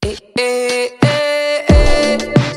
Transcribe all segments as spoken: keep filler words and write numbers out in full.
Hey, hey, hey, hey.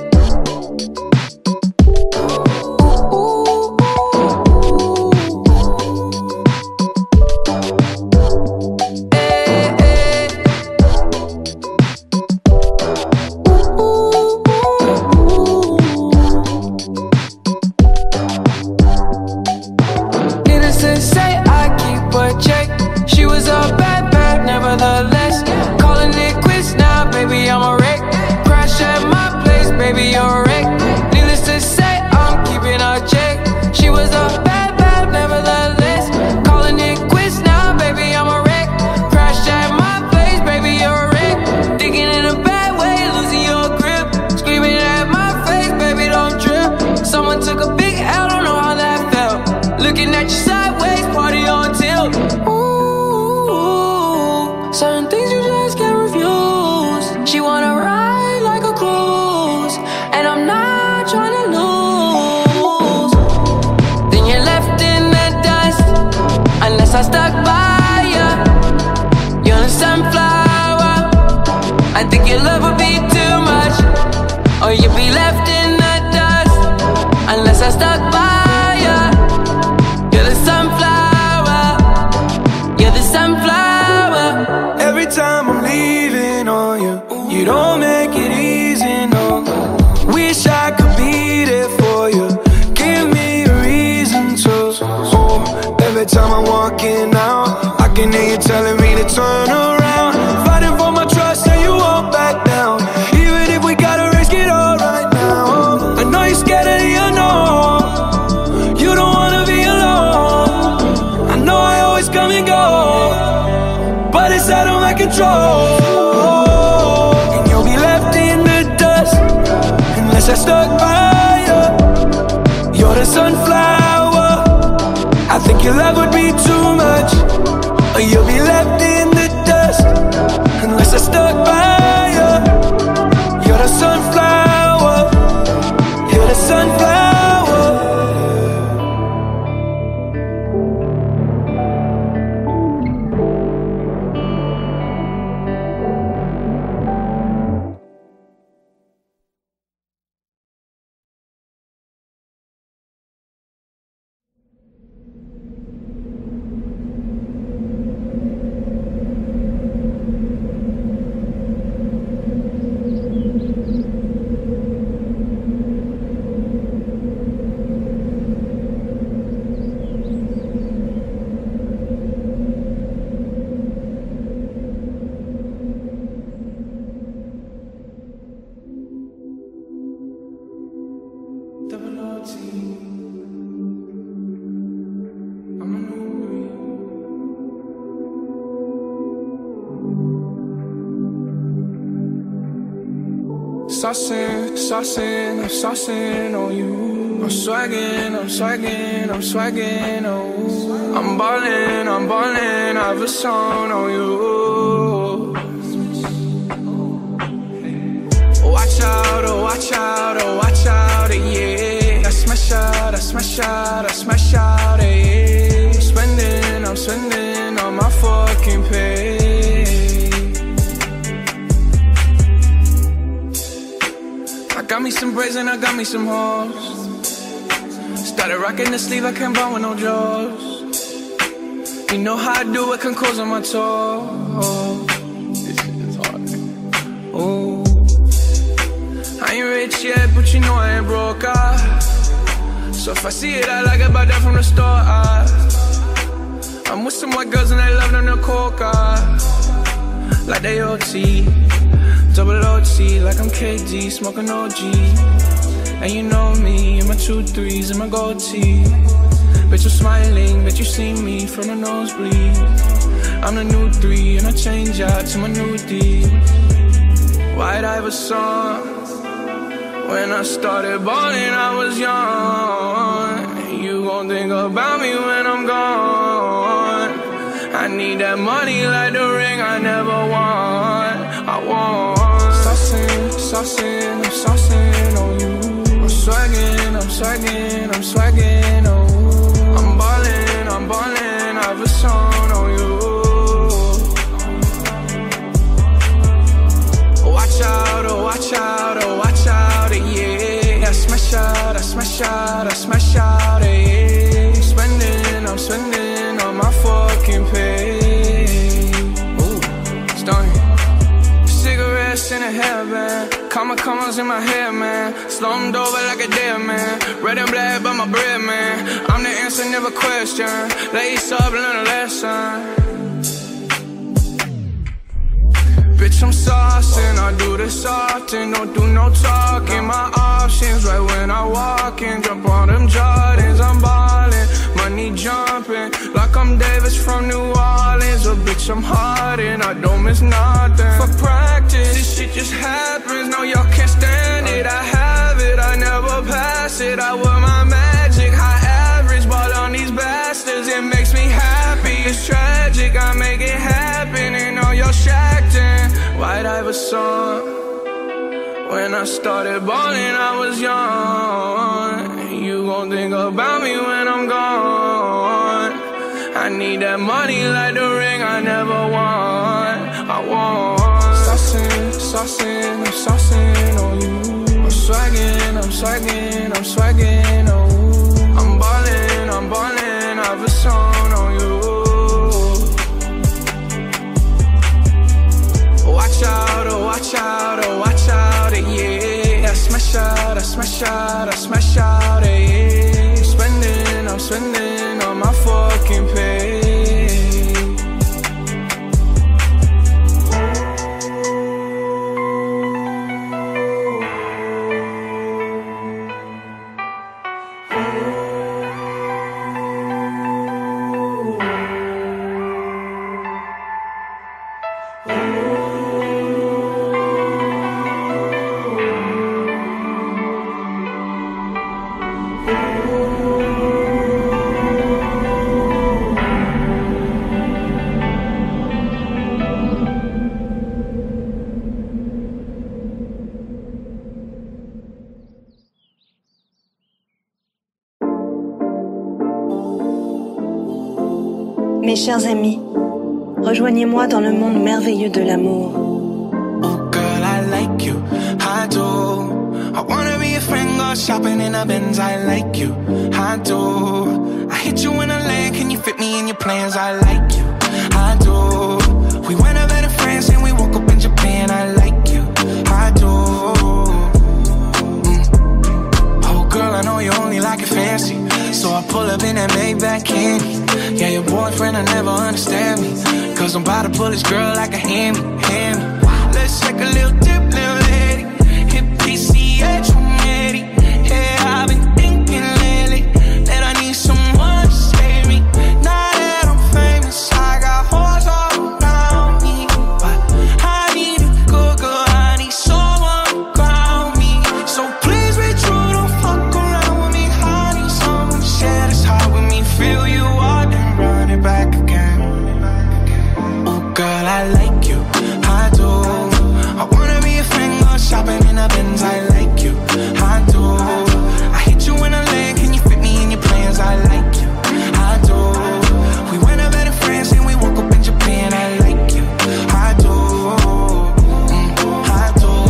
Saucing, saucing, I'm saucing on you. I'm swagging, I'm swagging, I'm swagging, oh. I'm ballin', I'm ballin', I have a song on you. Watch out, oh watch out, oh watch out, yeah. I smash out, I smash out, I smash out, yeah. I'm spending, I'm spending on my fucking pay. Got me some braids and I got me some hoes. Started rocking the sleeve, I can't buy with no jaws. You know how I do it, can close on my toes. This shit is hard. Oh, I ain't rich yet, but you know I ain't broke, ah. So if I see it, I like it, buy that from the store, ah. I'm with some white girls and they love them to coca, like they O T. Double O T, like I'm K D, smoking O G. And you know me, in my two threes and my gold tee. Bet you're smiling, bet you see me from the nosebleed. I'm the new three, and I change out to my new D. Why'd I have a song? When I started balling, I was young. You gon' think about me when I'm gone. I need that money like the ring I never won. I want saucing, saucing, I'm saucing on you. I'm swagging, I'm swagging, I'm swagging, oh. I'm ballin', I'm ballin', I have a song on you. Watch out. out, I smash out, I smash out, yeah. I'm spending, I'm spending on my fucking pay. Ooh, stunning. Cigarettes in a hairband, comma commas in my hair, man. Slumped over like a dead man. Red and black by my bread, man. I'm the answer, never question. Lace up, learn a lesson. Bitch, I'm saucing, I do this often. Don't do no talking, my options right when I walk in. Jump on them Jordans, I'm ballin'. Money jumping, like I'm Davis from New Orleans. Oh bitch, I'm hardin', I don't miss nothing. For practice, this shit just happens. No, y'all can't stand it, I have it, I never pass it. I wear my magic, high average, ball on these bastards. It makes me happy, it's tragic, I make it happen. And all y'all shacked in White Iverson. When I started ballin', I was young. You gon' think about me when I'm gone. I need that money like the ring I never won. I want saucin', saucin', I'm saucin' on you. I'm swaggin', I'm swaggin', I'm swaggin', oh. I'm ballin', I'm ballin', I've a song on you. Watch out, oh watch out, oh watch out, yeah. I smash out, I smash out, I smash out, yeah. I'm spending, I'm spending on my fucking pay. Mes chers amis, rejoignez-moi dans le monde merveilleux de l'amour. Oh girl, I like you, I do. I wanna be a friend, go shopping in a Benz, I like you, I do. I hit you in a lane, can you fit me in your plans, I like you, I do. We went over to France and we woke up in Japan, I like you, I do. Mm. Oh girl, I know you only like it fancy, so I pull up in that Maybach candy. Yeah, your boyfriend will never understand me, cause I'm about to pull this girl like a hammy, hammy. Let's take a little dip, little lady. Hit P C H, I'm ready. Yeah, I've been thinking lately that I need someone to save me. Now that I'm famous, I got hoes all around me, but I need a good girl, I need someone to ground me. So please be true, don't fuck around with me. I need someone to share this heart with me. Feel you are, then run it back again. Oh girl, I like you, I do. I wanna be a friend, go shopping in a Benz, I like you, I do. I hit you in a lane, can you fit me in your plans, I like you, I do. We went over to France and we woke up in Japan, I like you, I do, mm, I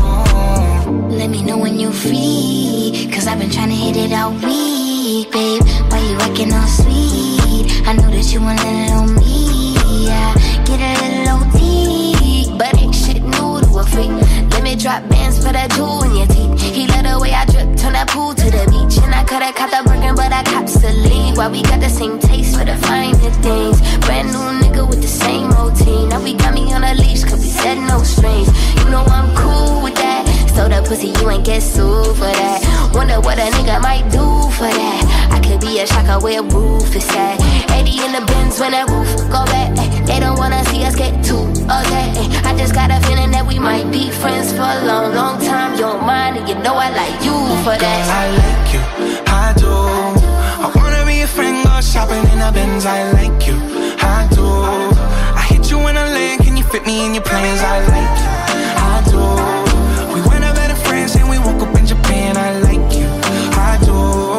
do. Let me know when you're free, cause I've been trying to hit it all week, babe. Why you acting all sweet? I know that you want a little me, yeah. Get a little O T, but ain't shit new to a freak. Let me drop bands for that jewel in your teeth. He let the way I drip, turn that pool to the beach. And I coulda caught the Birkin, but I cops the lead. Why we got the same taste for the finer things. Brand new nigga with the same routine. Now we got me on a leash, cause we said no strings. You know I'm cool with that. So the pussy, you ain't get sued for that. Wonder what a nigga might do for that. I could be a shocker where a roof is at. eighty in the Benz when that roof go back. They don't wanna see us get too okay. I just got a feeling that we might be friends for a long, long time. You don't mind, and you know I like you for that. Girl, I like you, I do. I wanna be a friend, go shopping in a Benz, I like you, I do. I hit you in a lane, can you fit me in your plans, I like you, I do. We went over to France and we woke up in Japan, I like you, I do,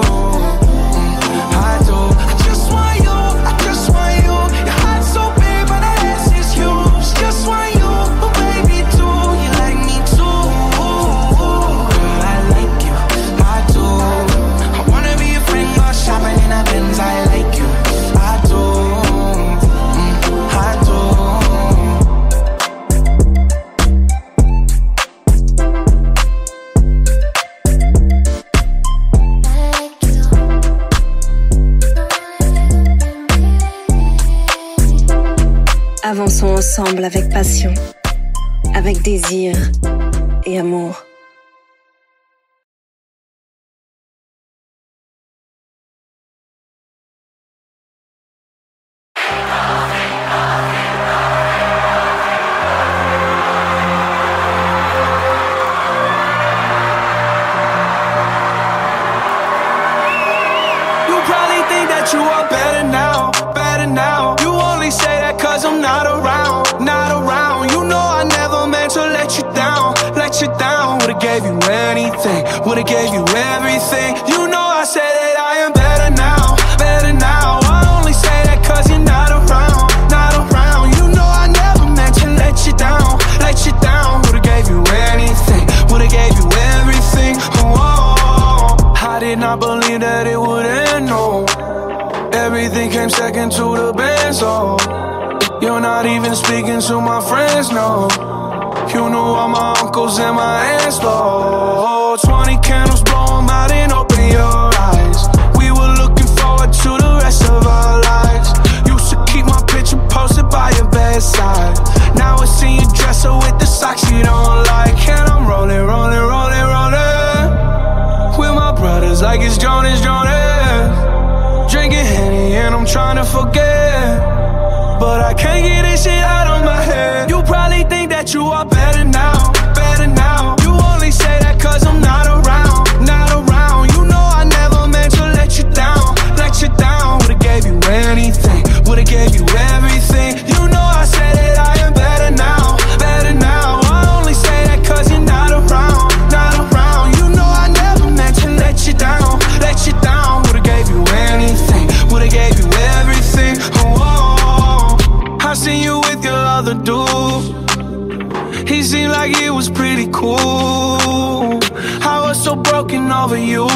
mm, I do. I just want you, I just want you. Your heart's so big, but that ass is huge. Just want you, but baby, do you like me too? Girl, I like you, I do. Avançons ensemble avec passion, avec désir et amour. You are better now, better now. You only say that cause I'm not around, not around. You know I never meant to let you down, let you down. Would've gave you anything, would've gave you everything. You know I said that I am better now, better now. I only say that cause you're not around, not around. You know I never meant to let you down, let you down. Would've gave you anything, would've gave you everything. Oh, I did not believe that it would end, no. Everything came second to the band, so you're not even speaking to my friends, no. You knew all my uncles and my aunts, Lord. Twenty candles, blow 'em out and open your eyes. We were looking forward to the rest of our lives. Used to keep my picture posted by your bedside. Now I see you dresser with the socks you don't like. And I'm rolling, rolling, rolling, rolling with my brothers like it's Jonas, Jonas. Drinking Henny and I'm trying to forget, but I can't get this shit out of my head. You probably think that you are better now, better now. You only say that cause I'm not around, not around. You know I never meant to let you down, let you down. Would've gave you anything, would've gave you everything. You know I said that I am better now, better now. I only say that cause you're not around, not around. You know I never meant to let you down, let you down. Would've gave you anything, would've gave you everything. Oh, I seen you with your other dude. He seemed like he was pretty cool. I was so broken over you.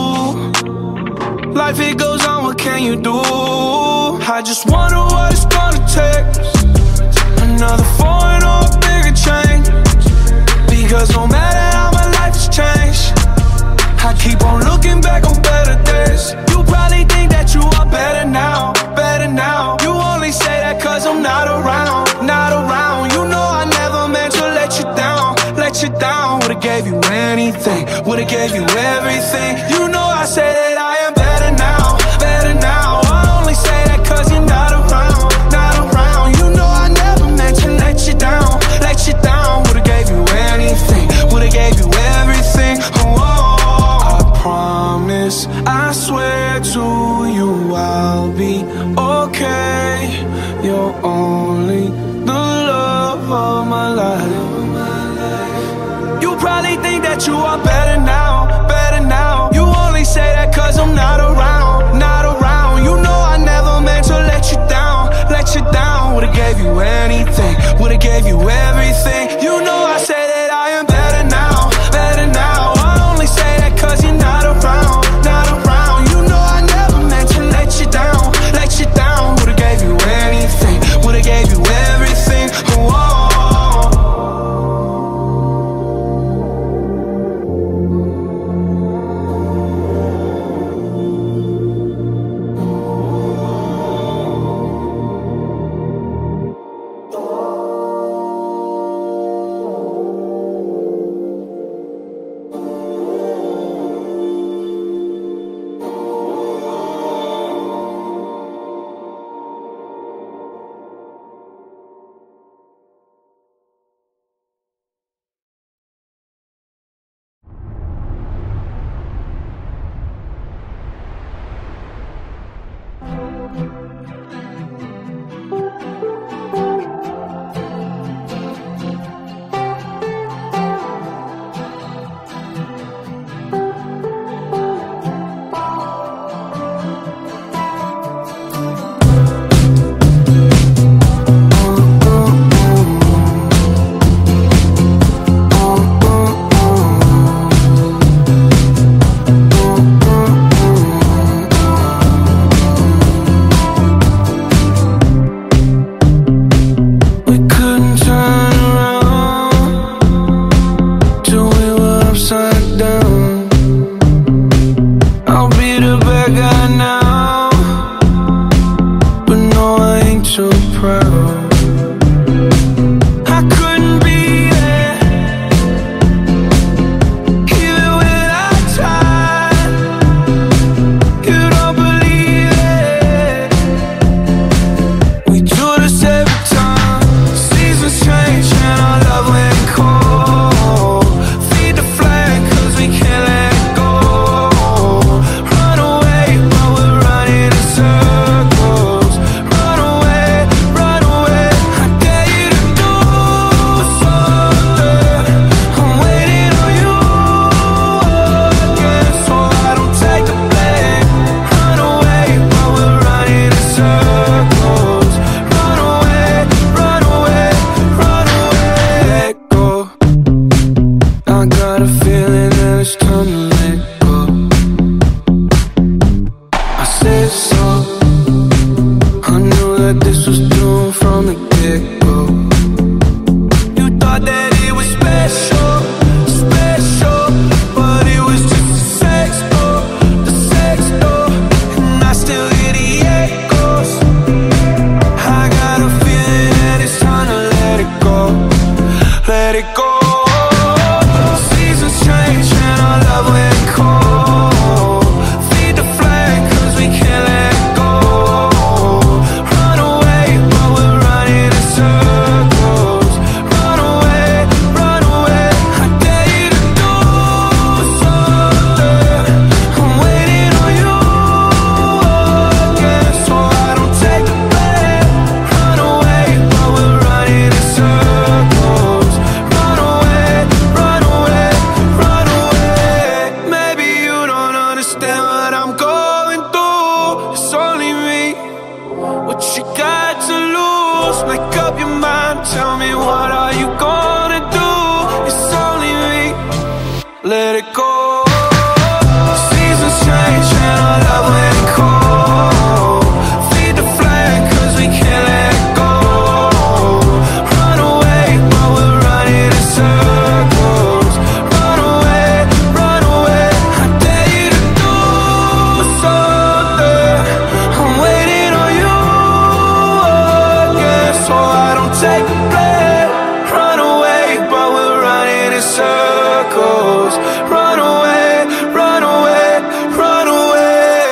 Life it goes on, what can you do? I just wonder what it's gonna take. Another foreign or a bigger change. Because no matter how my life has changed, I keep on looking back on better days. You probably think that you are better now, better now. You only say that cause I'm not around, not around. You know I never meant to let you down, let you down. Would've gave you anything, would've gave you everything. You know I say that I am better now, better now. I only say that cause you're not around, not around. You know I never meant to let you down, let you down. Would've gave you anything, would've gave you everything. Oh, I promise, I swear to you I'll be okay. You're only the love of my life. You probably think that you are better now, better now. You only say that cause I'm not around, not around. You know I never meant to let you down, let you down. Would've gave you anything, would've gave you everything. You know I say that I am better now, better now. I only say that cause you're not around, not around. You know I never meant to let you down, let you down. Would've gave you anything, would've gave you everything. Whoa. I couldn't be there, even when I tried. You don't believe it. We do this every time. Seasons change and our love went cold. Feed the flame 'cause we can't let go. Run away, but we're running in circles. Run away, run away. I dare you to do something. I'm waiting on you again, so I don't take the blame. Run away, but we're running in circles. Run away, run away, run away. Let go. I got a feeling that it's time to let go. I said so. I knew that this was doomed from the get-go. You thought that it was special, special, but it was just a sex door, the sex door, and I still hear the echoes. I got a feeling that it's time to let it go, let it go. Seasons change and our love went cold. Feed the flame 'cause we can't let go. Run away, but we're running in circles. Run away, run away. I dare you to do something. I'm waiting on you again, so I don't take the blame. Run away, but we're running in circles. Run away, run away, run away. Maybe you don't understand what I'm going through. It's only me. What you got to lose? Make up your mind. Tell me, what are you gonna do? It's only me. Let it go. Seasons change and our love went cold. Feed the flame 'cause we can't let go. Run away, but we're running in circles. Run away, run away. I dare you to do something. I'm waiting on you again, so I don't take the blame. Run away, but we're running in circles. Run away, run away, run away.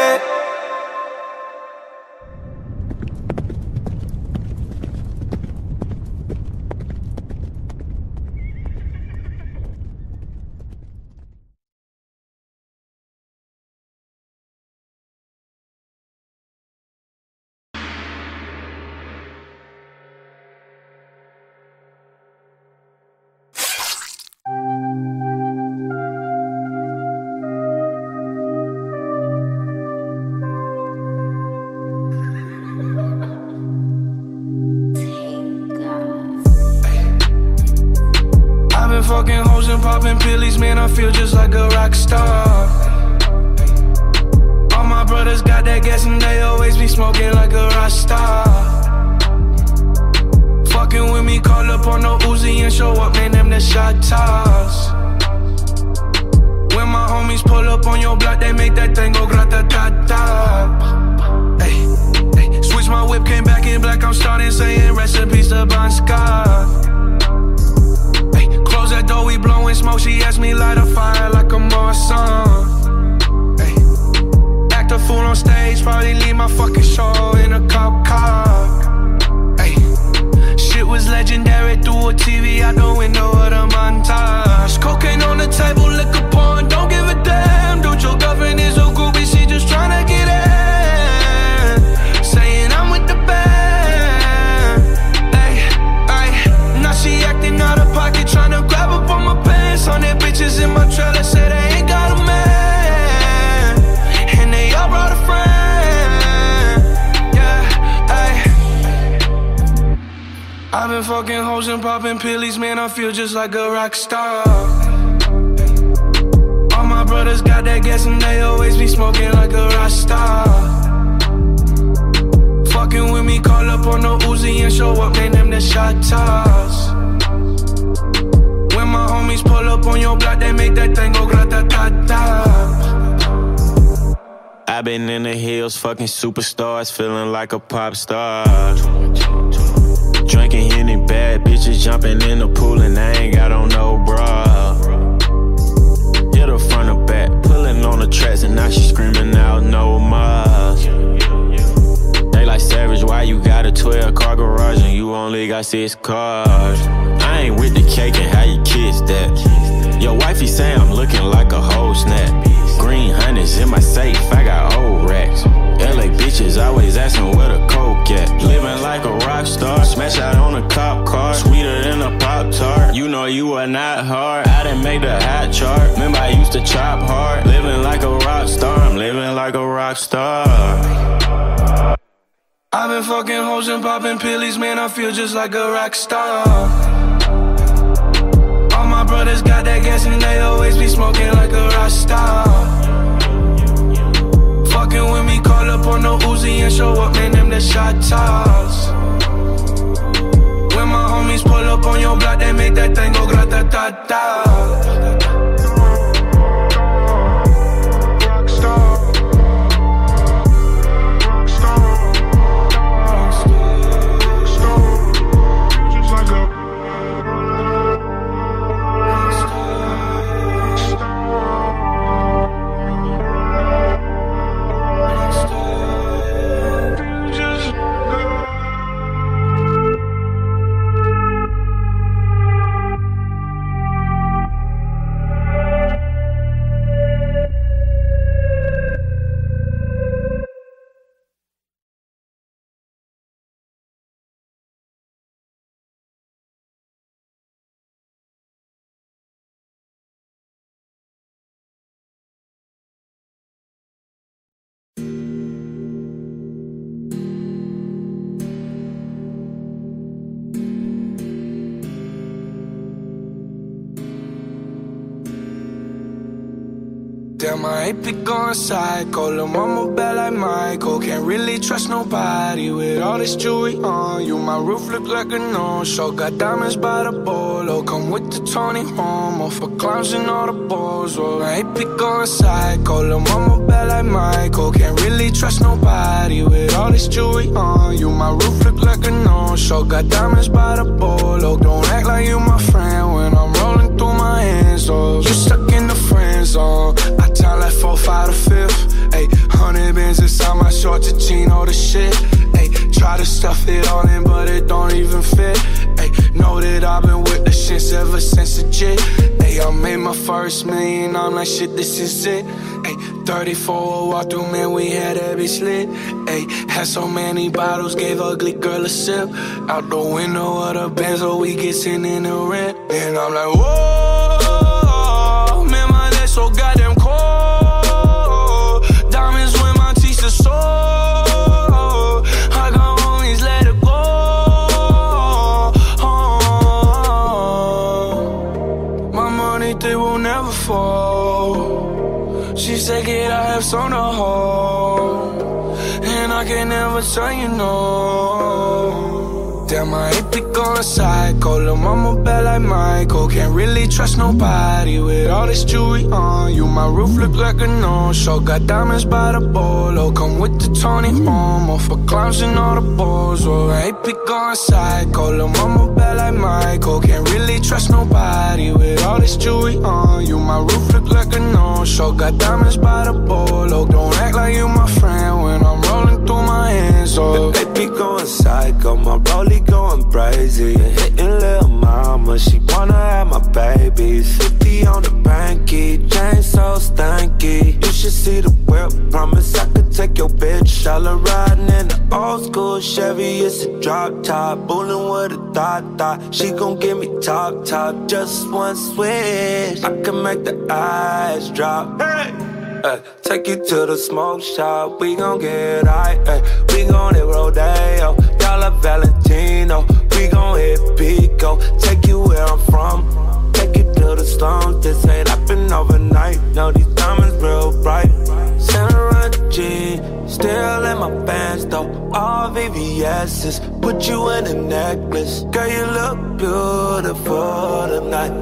I've been fucking hoes and popping pillies, man, I feel just like a rock star. All my brothers got that gas and they always be smoking like a rock star. Fucking with me, call up on the Uzi and show up, man, them the shot toss. When my homies pull up on your block, they make that thing go grata-ta-ta. Ay, ay. Switch my whip, came back in black, I'm starting saying recipes to Bon Scott. Ay, close that door, we blowing smoke, she asked me light a fire like a Marsan. Ay, act a fool on stage, probably leave my fucking show in a cop car. Ay, shit was legendary through a T V out the window of the montage. Cocaine on the table, liquor pouring, don't give a damn. Dude, your girlfriend is a groupie, she just tryna get in. Saying I'm with the band. Ay, ay, now she acting out of pocket, tryna grab up on my pants. Hundred bitches in my trailer, say they ain't got a man, and they all brought a friend. Yeah, ay. I've been fucking hoes and popping pillies, man, I feel just like a rock star. All my brothers got that gas and they always be smoking like a rock star. Fucking with me, call up on the Uzi and show up, man, them the shot toss. When my homies pull up on your block, they make that thing go grata-ta-ta. I've been in the hills, fucking superstars, feeling like a pop star. Drinking Henny bad jumping in the pool and I ain't got on no bra. Hit her front or back, pulling on the tracks and now she screaming out no more. They like Savage, why you got a twelve car garage and you only got six cars? I ain't with the cake and how you kiss that. Your wifey say I'm looking like a whole snap. Green hundreds in my safe, I got old racks. L A bitches always asking where the coke at. Living like a rock star, smash out on a cop car. Sweeter than a Pop-Tart, you know you are not hard. I didn't make the hot chart, remember I used to chop hard. Living like a rock star, I'm living like a rock star. I've been fucking hoes and popping pillies, man, I feel just like a rock star. All my brothers got that gas and they always be smoking like a rock star. Fucking with me, call up on the Uzi and show up, man, them the shot toss. When my homies pull up on your block, they make that thing go grata-ta-ta. Damn, I ain't be going psycho. Lil' mama bad like Michael. Can't really trust nobody with all this jewelry on you. My roof look like a no-show. Got diamonds by the bolo. Come with the Tony Homo for clowns and all the balls. Oh, I ain't be going psycho. Lil' mama bad like Michael. Can't really trust nobody with all this jewelry on you. My roof look like a no-show. Got diamonds by the bolo. Don't act like you my friend when I'm rolling through my hands. Oh, you stuck in the friend zone. I time like four, five, to fifth. Ayy, hundred bins inside my shorts, a jean, all the shit. Ayy, try to stuff it all in, but it don't even fit. Ayy, know that I've been with the shits ever since a jit. Ayy, I made my first million, I'm like, shit, this is it. Ayy, thirty-four walk through, man, we had that bitch lit. Ayy, had so many bottles, gave ugly girl a sip. Out the window of the Benz, so we get sent in the rent. And I'm like, whoa, man, my legs so goddamn cold. Diamonds when my teeth are sore. I got homies, let it go. Oh, my money, they will never fall. She said, kid, I have some to hold, and I can never tell you no. Damn, I ain't be going psycho. Lil' mama bad like Michael. Can't really trust nobody with all this jewelry on you. My roof look like a no-show. Got diamonds by the bolo. Come with the Tony Homo for clowns and all the balls. Oh, I ain't be going psycho. Lil' mama bad like Michael. Can't really trust nobody with all this jewelry on you. My roof look like a no-show. Got diamonds by the bolo. Don't act like you my friend when I'm rolling through my hands. Oh, they be going psycho. My rollie going crazy and hitting lil' mama. She wanna have my babies. Fifty on the banky, chain so stanky. You should see the whip. Promise I could take your bitch. All her riding in the old school Chevy. It's a drop top, bullin' with a thought thought. She gon' give me top top, just one switch. I can make the eyes drop. Hey. Ay, take you to the smoke shop, we gon' get high. Ay, we gon' hit Rodeo, Dollar Valentino. We gon' hit Pico, take you where I'm from. Take you to the slums, this ain't happen overnight. No, these diamonds real bright. Santa G, still in my pants though. All V V S's, put you in a necklace. Girl, you look beautiful tonight.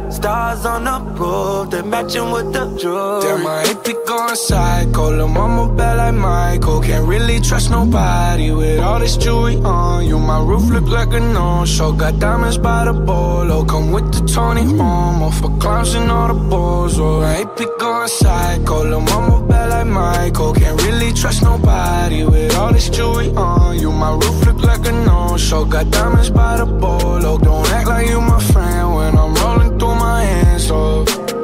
Stars on the roof, they matching with the jewelry. Damn, my A P going psycho, lil' mama bad like Michael. Can't really trust nobody with all this jewelry on you. My roof look like a no-show, got diamonds by the bolo. Come with the Tony Momo for clowns and all the balls. Oh, my A P going psycho, lil' mama bad like Michael. Can't really trust nobody with all this jewelry on you. My roof look like a no-show, got diamonds by the bolo. Don't act like you my friend when I'm rolling through my hands off.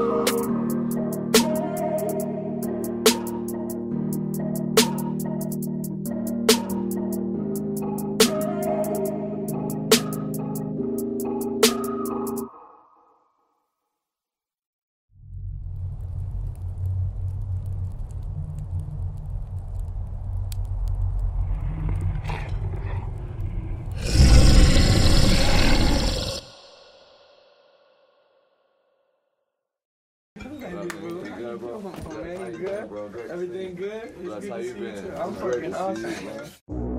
Everything good? That's how you been. I'm fucking awesome, man.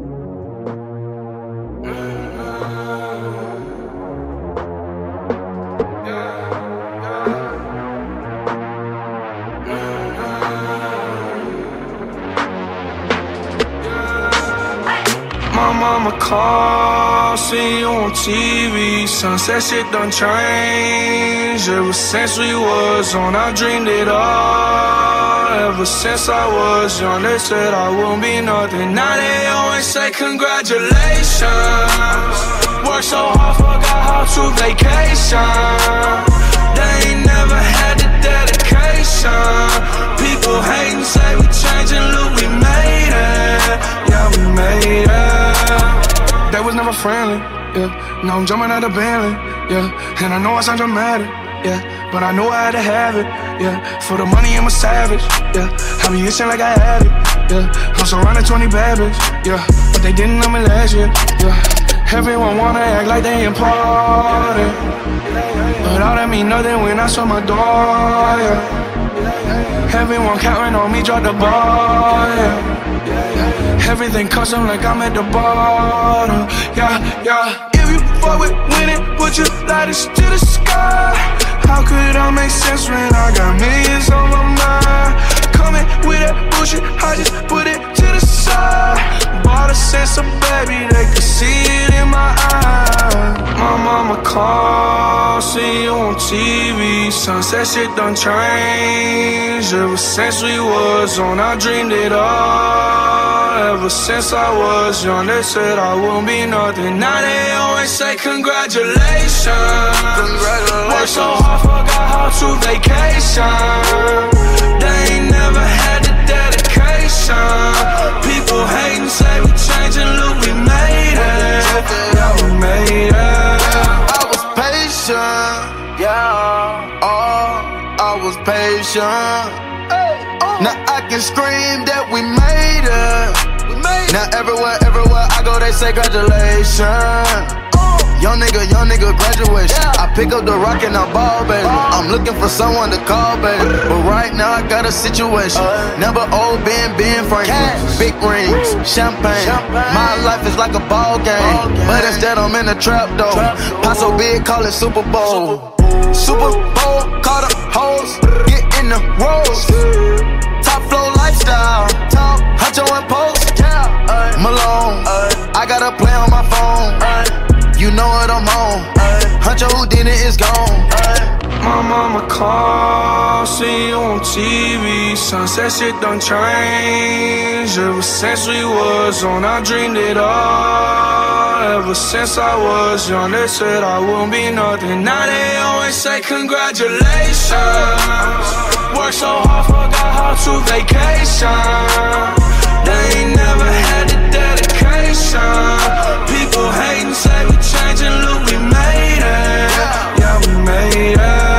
My mama called, see you on T V. Sunset shit done changed. Ever since we was on, I dreamed it all. Ever since I was young, they said I wouldn't be nothing. Now they always say congratulations. Worked so hard, forgot how to vacation. They ain't never had the dedication. People hating, say we changing, look, we made it. Yeah, we made it. They was never friendly, yeah. Now I'm jumping out of Bentley, yeah. And I know I sound dramatic, yeah. But I know I had to have it, yeah. For the money, I'm a savage, yeah. I be itching like I had it, yeah. I'm surrounded twenty bad bitches, yeah. But they didn't know me last year, yeah. Everyone wanna act like they important, but all that mean nothing when I saw my door, yeah. Everyone counting on me, drop the ball, yeah. Everything custom like I'm at the bottom, yeah, yeah. If you fuck with winning, put your lighters to the sky. How could I make sense when I got millions on my mind? Coming with that bullshit, I just put it to the side. Bought a sense of baby, they could see it in my eyes. My mama called, see you on T V. Sunset shit done changed. Ever since we was on, I dreamed it all. Ever since I was young, they said I wouldn't be nothing. Now they always say congratulations. Congratulations. Worked so hard, forgot how to vacation. They ain't never had the dedication. People hating, say we changing, look, we made it. Yeah, we made it. I was patient, yeah. Oh, I was patient. Now I can scream that we made it. Now everywhere, everywhere I go, they say congratulations. Young nigga, young nigga, graduation. I pick up the rock and I ball, baby. I'm looking for someone to call, baby. But right now I got a situation. Never old Ben, Ben Franklin. Big rings, champagne. My life is like a ball game, but instead I'm in a trap though. Pot so big, call it Super Bowl. Super Bowl, call the hoes, get in the rolls. Top flow lifestyle, top Huncho and Post, Malone. I got a play on my phone. You know what I'm on. Huncho Houdini is gone. My mama called, see you on T V. Sunset shit done changed. Ever since we was on, I dreamed it all. Ever since I was young, they said I wouldn't be nothing. Now they always say congratulations. Worked so hard, forgot how to vacation. They ain't never had the dedication. People hating, say we changing, look, we made it. Yeah, we made it.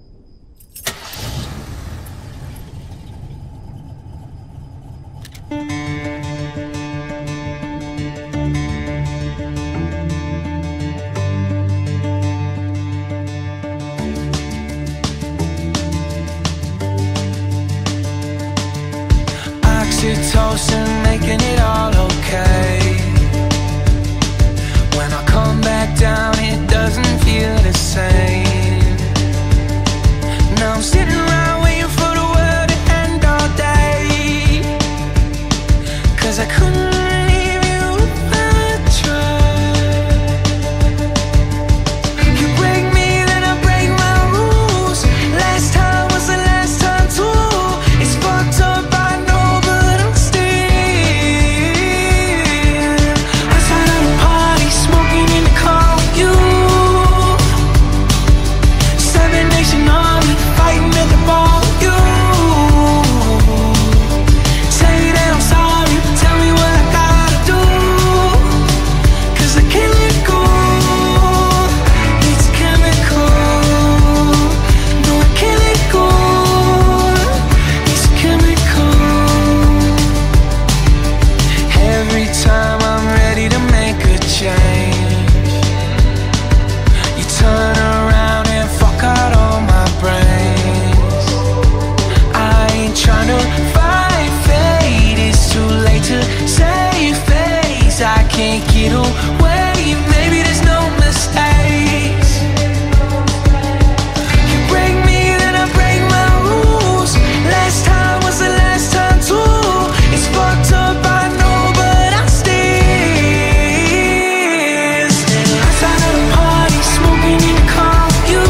Mm-hmm. close and making it all okay. When I come back down, it doesn't feel the same. Now I'm sitting around waiting for the world to end all day, 'cause I couldn't leave you if I tried. You break me, then I break my rules. Last time was the last time too. It's fucked up, I know, but I'm still outside of the party, smoking in the car with you. Seven Nation Army, fighting at the bar with you. Say that I'm sorry, tell me what I gotta do, 'cause I can't let go. It's chemical. No, I can't let go. It's chemical. Every time I'm ready to make a change, you turn around and fuck out all my brains. I ain't tryna fight fate, it's too late to save face. I can't get away, maybe there's no mistakes. You break me, then I break my rules. Last time was the last time too. It's fucked up, I know, but I'm still outside of the party, smoking in the car with you.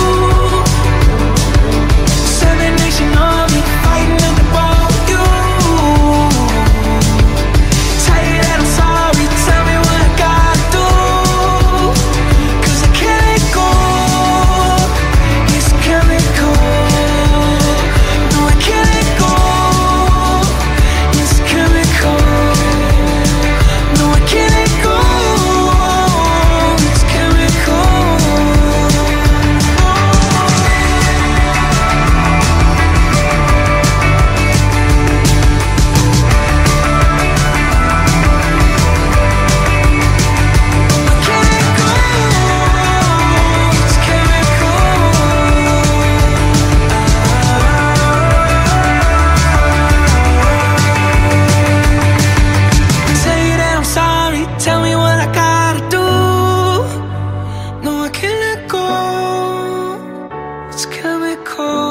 Seven Nation Army, fighting at the bar with you. Tell you that I'm sorry, tell me what I gotta do, 'cause I can't let go. It's chemical. No, I can't let go. It's chemical. No, I can't let go. It's chemical. Say that I'm sorry, tell me what I gotta do. No, I can't let go. It's chemical.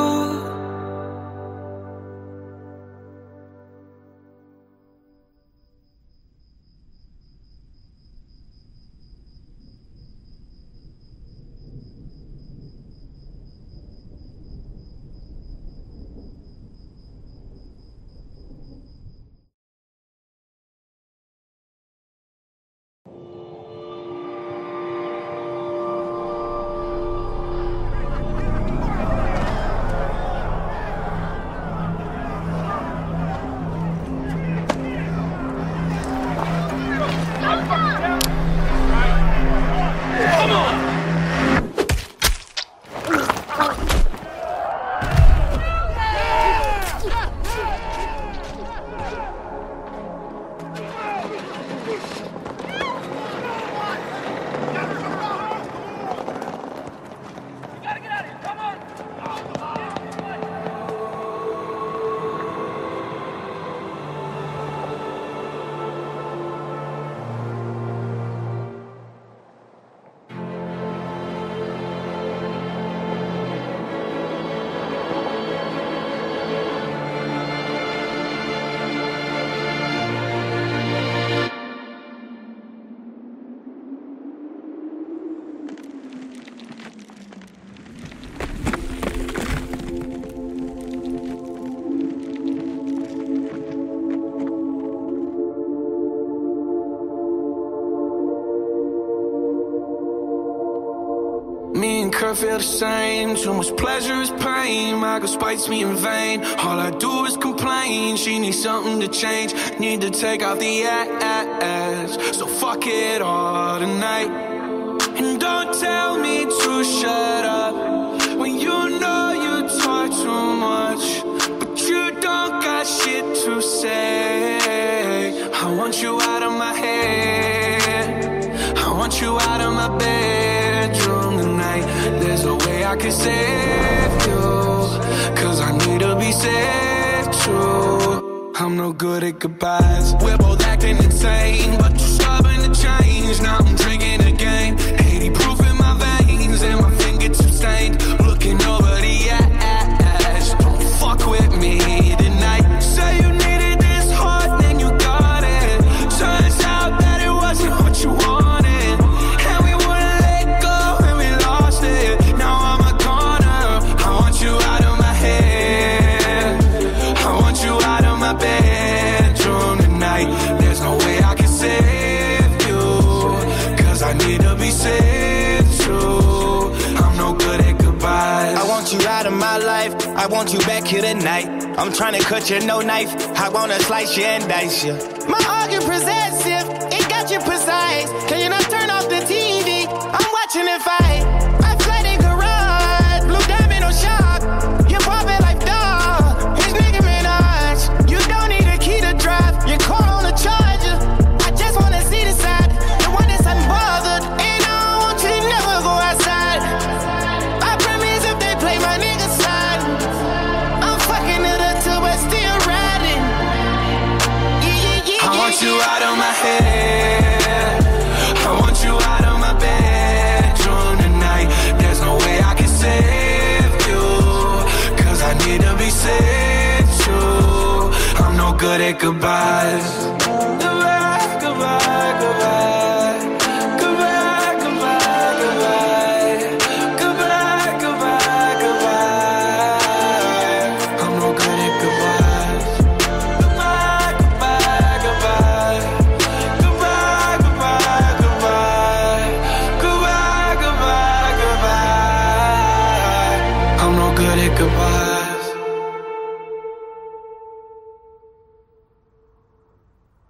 Me and Kurt feel the same. Too much pleasure is pain. My girl spites me in vain. All I do is complain. She needs something to change. Need to take out the ass. So fuck it all tonight. And don't tell me to shut up when you know you talk too much, but you don't got shit to say. I want you out of my head. I want you out of my bedroom tonight. There's a way I can save you, 'cause I need to be saved too. I'm no good at goodbyes. We're both acting insane, but you're stubborn to change. Now I'm drinking again, eighty proof in my veins, and my fingertips stained. Looking over the ash, don't fuck with me tonight. Say you needed this hard, then you got it. Turns out that it wasn't what you wanted, and we wouldn't let go, and we lost it. Now I'm a goner. I want you out of my head, I want you out of my bedroom tonight. There's no way I can save you, cause I need to be saved too. I'm no good at goodbyes. I want you out of my life, I want you back here tonight. I'm trying to cut you, no knife, I wanna slice you and dice you. My argument possessive, it got you precise. Can you not turn off the T V? I'm watching it fight. I flooded garage, blue diamond on shock. You pop it like dog, his nigga Minaj. You don't need a key to drive, your car on the charger. I just wanna see the side, the one that's unbothered. And I don't want you to never go outside. I promise if they play my nigga side, I'm fucking it up too, but still riding. Yeah, yeah, yeah, I want yeah, you yeah. out of my head, I want you out of my bedroom tonight. There's no way I can save you, cause I need to be saved too. I'm no good at goodbyes. Goodbye, goodbye, goodbye. Goodbye, goodbye, goodbye. Goodbye, goodbye, goodbye. I'm no good at goodbyes. Goodbye, goodbye, goodbye. Goodbye, goodbye, goodbye. Goodbye, goodbye, goodbye. I'm no good at goodbyes.